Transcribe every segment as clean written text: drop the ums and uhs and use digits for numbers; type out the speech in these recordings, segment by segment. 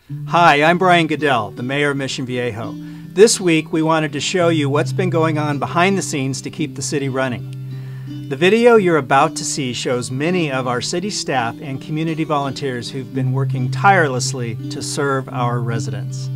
Hi, I'm Brian Goodell, the mayor of Mission Viejo. This week we wanted to show you what's been going on behind the scenes to keep the city running. The video you're about to see shows many of our city staff and community volunteers who've been working tirelessly to serve our residents.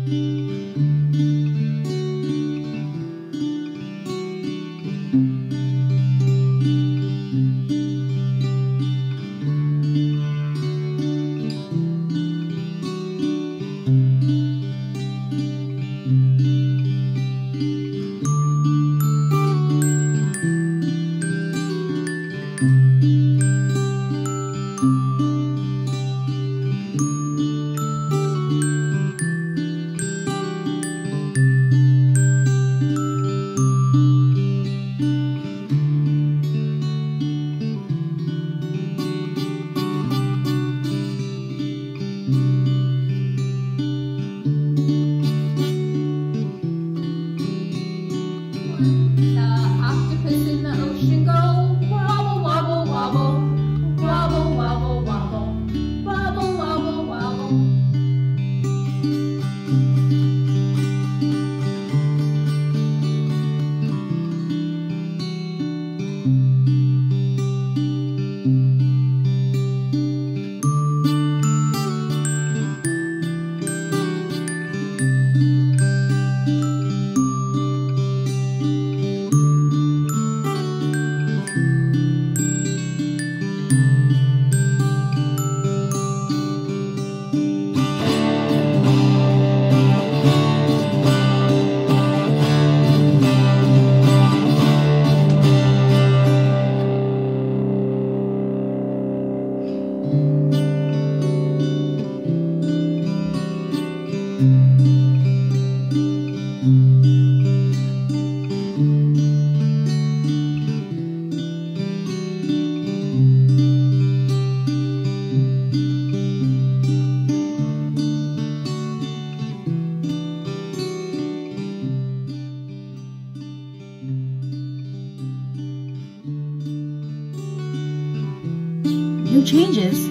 New changes?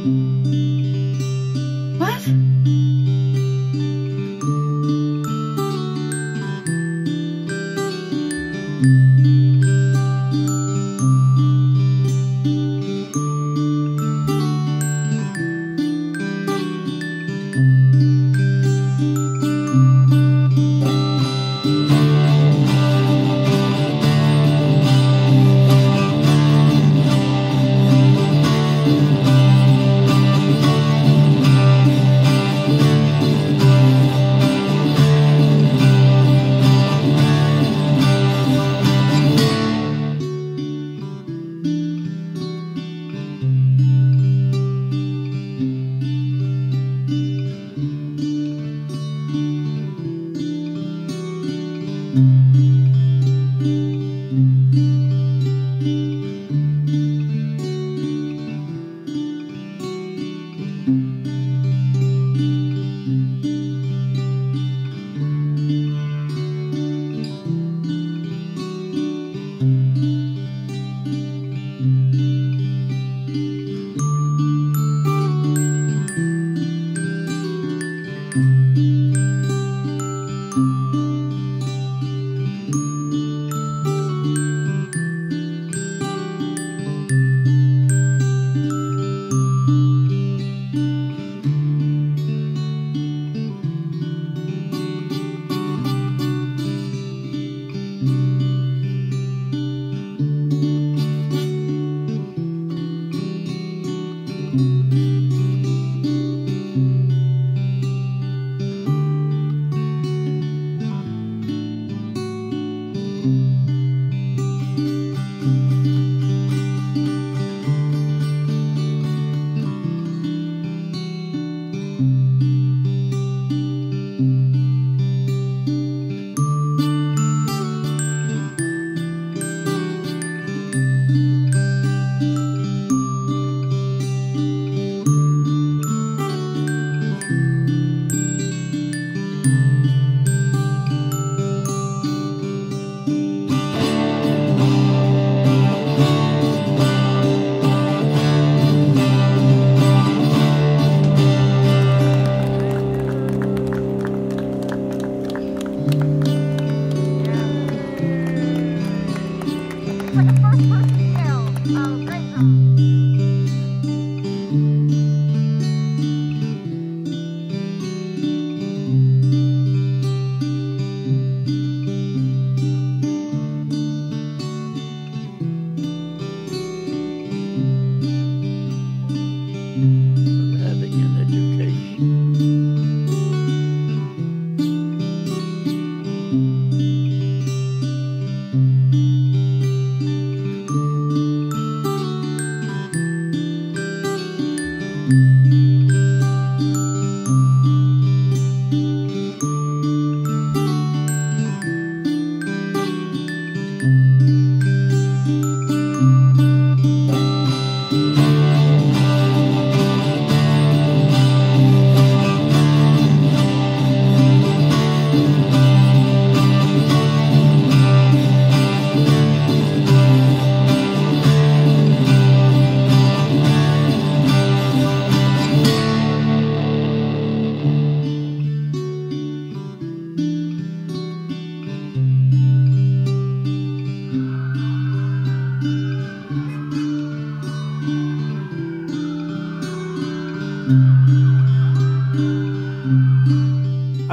What?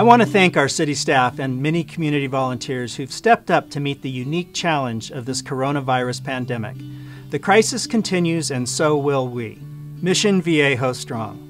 want to thank our city staff and many community volunteers who've stepped up to meet the unique challenge of this coronavirus pandemic. The crisis continues, and so will we. Mission Viejo strong.